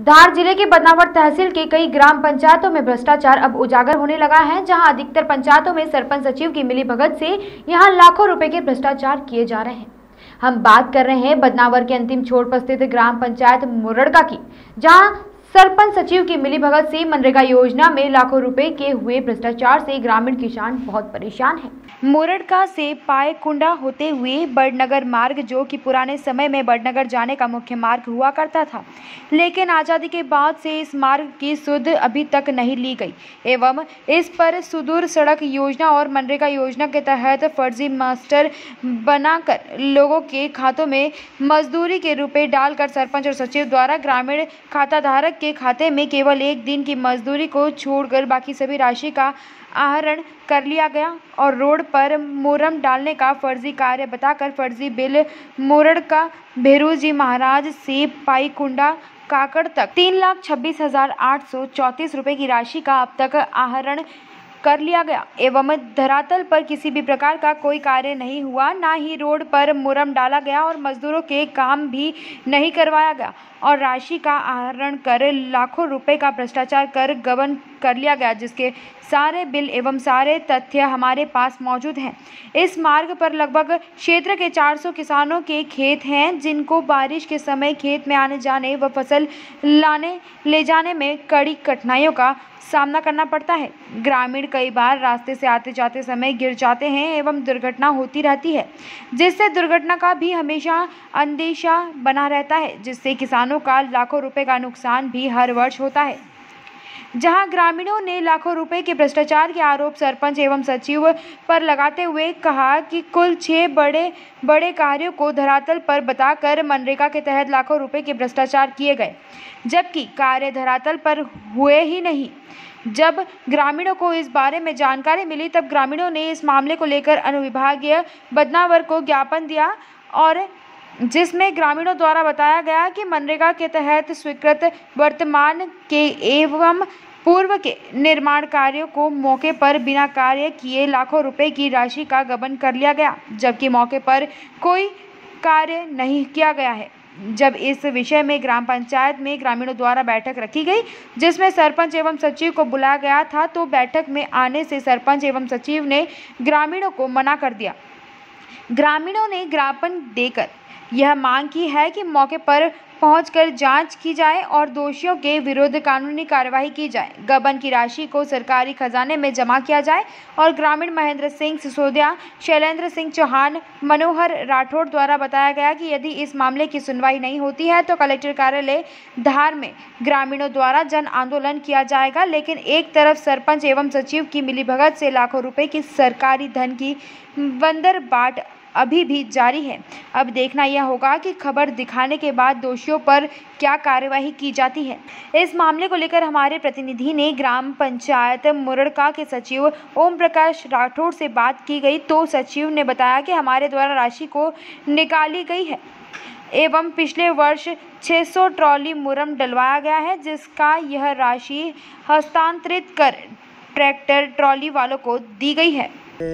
धार जिले के बदनावर तहसील के कई ग्राम पंचायतों में भ्रष्टाचार अब उजागर होने लगा है, जहां अधिकतर पंचायतों में सरपंच सचिव की मिलीभगत से यहां लाखों रुपए के भ्रष्टाचार किए जा रहे हैं। हम बात कर रहे हैं बदनावर के अंतिम छोर पर स्थित ग्राम पंचायत मुरड़का की, जहां सरपंच सचिव की मिलीभगत से मनरेगा योजना में लाखों रुपए के हुए भ्रष्टाचार से ग्रामीण किसान बहुत परेशान हैं। मुरड़का से पायकुंडा होते हुए बड़नगर मार्ग, जो कि पुराने समय में बड़नगर जाने का मुख्य मार्ग हुआ करता था, लेकिन आज़ादी के बाद से इस मार्ग की सुध अभी तक नहीं ली गई एवं इस पर सुदूर सड़क योजना और मनरेगा योजना के तहत फर्जी मास्टर बनाकर लोगों के खातों में मजदूरी के रुपए डालकर सरपंच और सचिव द्वारा ग्रामीण खाताधारक के खाते में केवल एक दिन की मजदूरी को छोड़कर बाकी सभी राशि का आहरण कर लिया गया और रोड पर मुरम डालने का फर्जी कार्य बताकर फर्जी बिल मुरड़का भेरूजी महाराज से पाईकुंडा काकड़ तक 3,26,834 रुपए की राशि का अब तक आहरण कर लिया गया एवं धरातल पर किसी भी प्रकार का कोई कार्य नहीं हुआ, ना ही रोड पर मुरम डाला गया और मजदूरों के काम भी नहीं करवाया गया और राशि का आहरण कर लाखों रुपए का भ्रष्टाचार कर गबन कर लिया गया, जिसके सारे बिल एवं सारे तथ्य हमारे पास मौजूद हैं। इस मार्ग पर लगभग क्षेत्र के 400 किसानों के खेत हैं, जिनको बारिश के समय खेत में आने जाने व फसल लाने ले जाने में कड़ी कठिनाइयों का सामना करना पड़ता है। ग्रामीण कई बार रास्ते से आते जाते समय गिर जाते हैं एवं दुर्घटना होती रहती है, जिससे दुर्घटना का भी हमेशा अंदेशा बना रहता है, जिससे किसानों का लाखों रुपए का नुकसान भी हर वर्ष होता है। जहां ग्रामीणों ने लाखों रुपए के भ्रष्टाचार के आरोप सरपंच एवं सचिव पर लगाते हुए कहा कि कुल 6 बड़े कार्यों को धरातल पर बताकर मनरेगा के तहत लाखों रुपए के भ्रष्टाचार किए गए, जबकि कार्य धरातल पर हुए ही नहीं। जब ग्रामीणों को इस बारे में जानकारी मिली, तब ग्रामीणों ने इस मामले को लेकर अनुविभागीय बदनावर को ज्ञापन दिया और जिसमें ग्रामीणों द्वारा बताया गया कि मनरेगा के तहत स्वीकृत वर्तमान के एवं पूर्व के निर्माण कार्यों को मौके पर बिना कार्य किए लाखों रुपए की राशि का गबन कर लिया गया, जबकि मौके पर कोई कार्य नहीं किया गया है। जब इस विषय में ग्राम पंचायत में ग्रामीणों द्वारा बैठक रखी गई, जिसमें सरपंच एवं सचिव को बुलाया गया था, तो बैठक में आने से सरपंच एवं सचिव ने ग्रामीणों को मना कर दिया। ग्रामीणों ने ज्ञापन देकर यह मांग की है कि मौके पर पहुंचकर जांच की जाए और दोषियों के विरुद्ध कानूनी कार्यवाही की जाए, गबन की राशि को सरकारी खजाने में जमा किया जाए और ग्रामीण महेंद्र सिंह सिसोदिया, शैलेंद्र सिंह चौहान, मनोहर राठौड़ द्वारा बताया गया कि यदि इस मामले की सुनवाई नहीं होती है तो कलेक्टर कार्यालय धार में ग्रामीणों द्वारा जन आंदोलन किया जाएगा। लेकिन एक तरफ सरपंच एवं सचिव की मिलीभगत से लाखों रुपए की सरकारी धन की बंदरबाट अभी भी जारी है। अब देखना यह होगा कि खबर दिखाने के बाद दोषियों पर क्या कार्यवाही की जाती है। इस मामले को लेकर हमारे प्रतिनिधि ने ग्राम पंचायत मुरड़का के सचिव ओम प्रकाश राठौड़ से बात की गई, तो सचिव ने बताया कि हमारे द्वारा राशि को निकाली गई है एवं पिछले वर्ष 600 ट्रॉली मुरम डलवाया गया है, जिसका यह राशि हस्तांतरित कर ट्रैक्टर ट्रॉली वालों को दी गई है।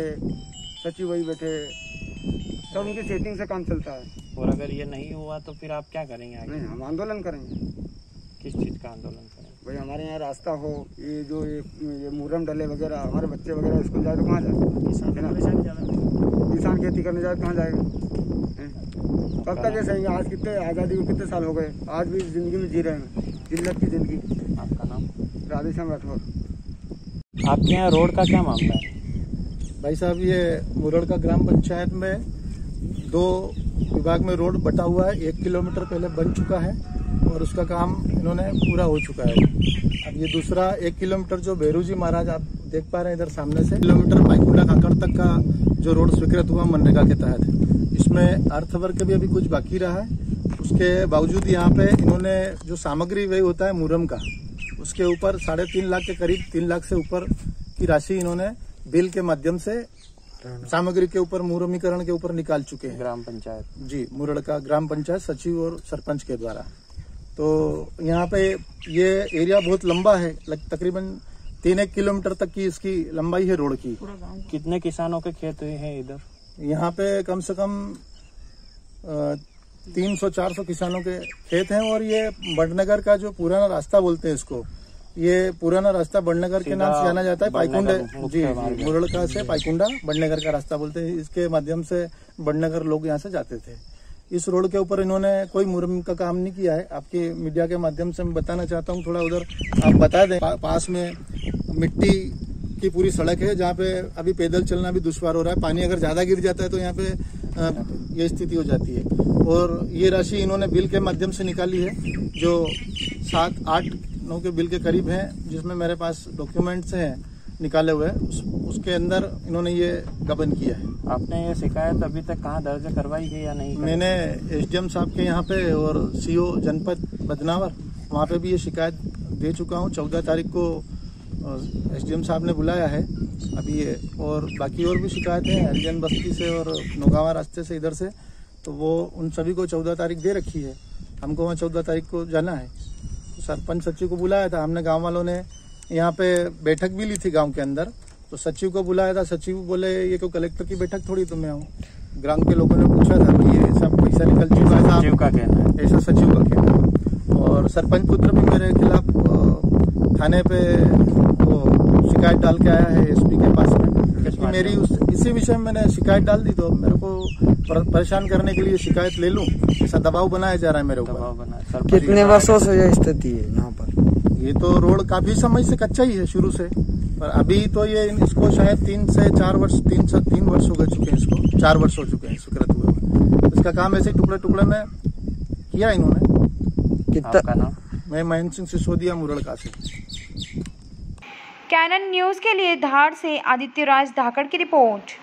सचिव वही बैठे, सब उनकी सेटिंग से काम चलता है। और अगर ये नहीं हुआ तो फिर आप क्या करेंगे आगे? नहीं, हम आंदोलन करेंगे। किस चीज़ का आंदोलन करेंगे? भाई हमारे यहाँ रास्ता हो, ये जो ये मुरम डले वगैरह, हमारे बच्चे वगैरह स्कूल जाए तो कहाँ जाए? किसान खेती करने जाए तो कहाँ जाएगा? कब तक ऐसा ही? आज कितने आज़ादी को कितने साल हो गए, आज भी जिंदगी में जी रहे हैं, जिल्लत की जिंदगी। आपका नाम? राधेश्याम राठौर। आपके यहाँ रोड का क्या मामला है? भाई साहब, ये मुरड़का ग्राम पंचायत में 2 विभाग में रोड बटा हुआ है। 1 किलोमीटर पहले बन चुका है और उसका काम इन्होंने पूरा हो चुका है। अब ये दूसरा 1 किलोमीटर जो भेरूजी महाराज आप देख पा रहे हैं इधर सामने से, किलोमीटर पाईकुंडा काकड़ तक का जो रोड स्वीकृत हुआ मनरेगा के तहत, इसमें अर्थ वर्क भी अभी कुछ बाकी रहा है। उसके बावजूद यहाँ पे इन्होंने जो सामग्री व्यय होता है मुरम का, उसके ऊपर 3.5 लाख के करीब 3 लाख से ऊपर की राशि इन्होंने बिल के माध्यम से सामग्री के ऊपर मुरमीकरण के ऊपर निकाल चुके हैं। ग्राम पंचायत जी, मुरड़का ग्राम पंचायत सचिव और सरपंच के द्वारा। तो यहाँ पे ये एरिया बहुत लंबा है, तकरीबन 3-1 किलोमीटर तक की इसकी लंबाई है रोड की। कितने किसानों के खेत हैं इधर? यहाँ पे कम से कम 300-400 किसानों के खेत हैं और ये बड़नगर का जो पुराना रास्ता बोलते हैं इसको, ये पुराना रास्ता बड़नगर के नाम से जाना जाता है। पाईकुंडा जी, मुरड़का से पाईकुंडा बड़नगर का रास्ता बोलते हैं। इसके माध्यम से बड़नगर लोग यहाँ से जाते थे। इस रोड के ऊपर इन्होंने कोई मुरम्मत का काम नहीं किया है। आपके मीडिया के माध्यम से मैं बताना चाहता हूँ, थोड़ा उधर आप बता दें। पास में मिट्टी की पूरी सड़क है जहाँ पे अभी पैदल चलना भी दुश्वार हो रहा है। पानी अगर ज्यादा गिर जाता है तो यहाँ पे ये स्थिति हो जाती है। और ये राशि इन्होंने बिल के माध्यम से निकाली है जो 7-8-9 के बिल के करीब है, जिसमें मेरे पास डॉक्यूमेंट्स हैं निकाले हुए। उसके अंदर इन्होंने ये गबन किया है। आपने ये शिकायत अभी तक कहाँ दर्ज करवाई है या नहीं? मैंने एसडीएम साहब के यहाँ पे और सीओ जनपद बदनावर वहाँ पे भी ये शिकायत दे चुका हूँ। 14 तारीख को एसडीएम साहब ने बुलाया है अभी ये, और बाकी और भी शिकायतें हैं हरिजन बस्ती से और नौगावा रास्ते से इधर से, तो वो उन सभी को 14 तारीख दे रखी है। हमको वहाँ 14 तारीख को जाना है। तो सरपंच सचिव को बुलाया था हमने, गांव वालों ने यहाँ पे बैठक भी ली थी गांव के अंदर। तो सचिव को बुलाया था, सचिव बोले ये कोई कलेक्टर की बैठक थोड़ी तो मैं आऊँ। ग्राम के लोगों ने पूछा था कि ये सब पैसा निकल चुका है, सचिव का कहना है, ऐसा सचिव का कहना। और सरपंच पुत्र भी मेरे खिलाफ थाने पे वो शिकायत डाल के आया है एसपी के पास में। मेरी इसी विषय में मैंने शिकायत डाल दी, तो मेरे को परेशान करने के लिए शिकायत ले लूं, ऐसा दबाव बनाया जा रहा है मेरे ऊपर। कितने वर्षों से यह स्थिति है यहाँ पर? ये तो रोड काफी समय से कच्चा ही है शुरू से, पर अभी तो ये इसको शायद 3 से 4 वर्ष 3 वर्ष हो गए चुके हैं, इसको 4 वर्ष हो चुके हैं स्वीकृत हुए। इसका काम ऐसे टुकड़े टुकड़े में किया इन्होंने। कितना नाम? मैं महेंद्र सिंह सिसोदिया मुरड़का से। कैनन न्यूज के लिए धार से आदित्य राज धाकड़ की रिपोर्ट।